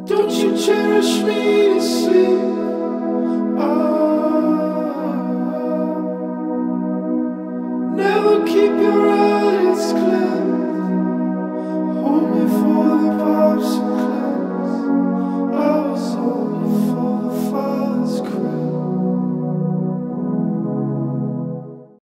Don't you cherish me to sleep? Ah, never keep your